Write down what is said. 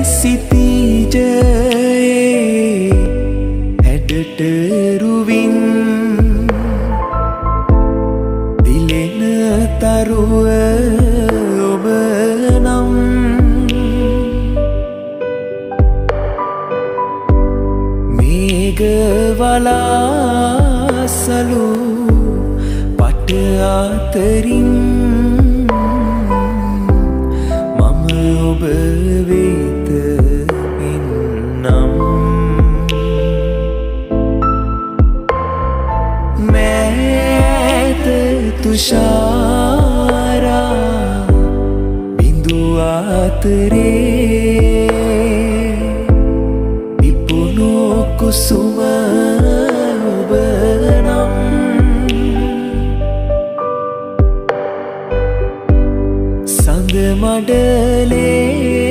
සිතිජයේ හැඩට රුවින් දිලෙන තරුව ඔබ නම් මේඝවලාසලු පට අතරින් මම ඔබ වෙත එන්නම් මෑත තුෂාරා බිඳු අතරේ විපුණු කුසුම ඔබ නම් සඳ මඩලේ